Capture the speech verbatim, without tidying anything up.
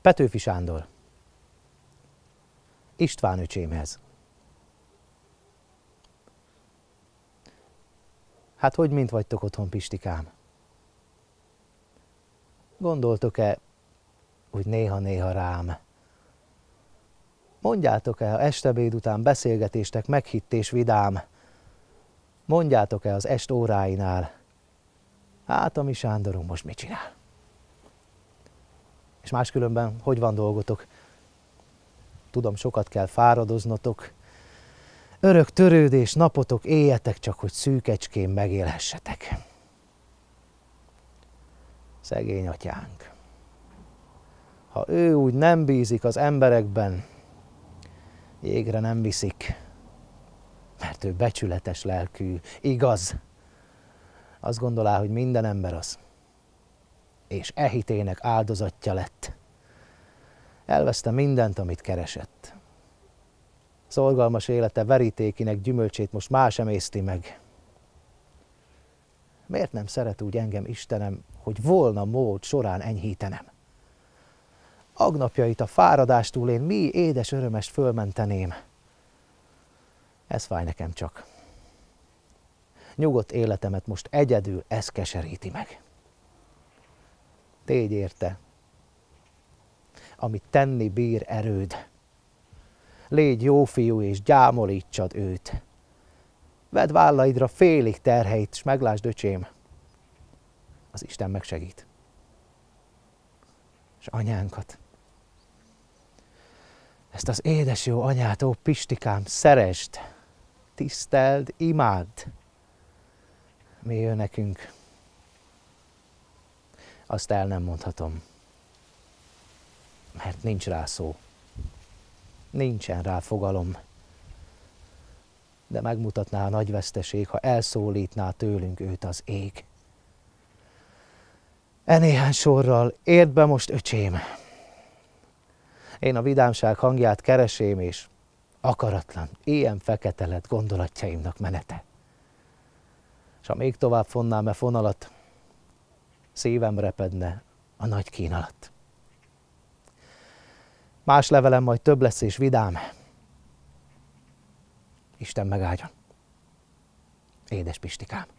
Petőfi Sándor. István öcsémhez. Hát hogy mint vagytok otthon, Pistikám? Gondoltok-e úgy néha-néha rám? Mondjátok-e, ha estebéd után beszélgetéstek meghittés vidám? Mondjátok-e az est óráinál? Hát a mi Sándorunk most mit csinál? És máskülönben, hogy van dolgotok? Tudom, sokat kell fáradoznotok. Örök törődés, napotok, éljetek csak, hogy szűkecskén megélhessetek. Szegény atyánk. Ha ő úgy nem bízik az emberekben, jégre nem viszik, mert ő becsületes lelkű, igaz. Azt gondolá, hogy minden ember az, és e hitének áldozatja lett. Elveszte mindent, amit keresett. Szorgalmas élete verítékinek gyümölcsét most más emészti meg. Miért nem szeret úgy engem Istenem, hogy volna mód során enyhítenem? Agnapjait a fáradástól én mi édes örömest fölmenteném. Ez fáj nekem csak. Nyugodt életemet most egyedül ez keseríti meg. Tégy érte, amit tenni bír erőd. Légy jó fiú és gyámolítsad őt. Vedd vállaidra félig terheit, s meglásd, öcsém, az Isten megsegít. És anyánkat, ezt az édes jó anyát, ó Pistikám, szeresd, tiszteld, imádd. Mi ő nekünk, azt el nem mondhatom, mert nincs rá szó. Nincsen rá fogalom, de megmutatná a nagy veszteség, ha elszólítná tőlünk őt az ég. E néhány sorral érd be most, öcsém. Én a vidámság hangját keresém, és akaratlan, ilyen fekete lett gondolatjaimnak menete. S ha még tovább fonnám e fonalat, szívem repedne a nagy kínálat. Más levelem majd több lesz és vidám. Isten megáldjon. Édes Pistikám.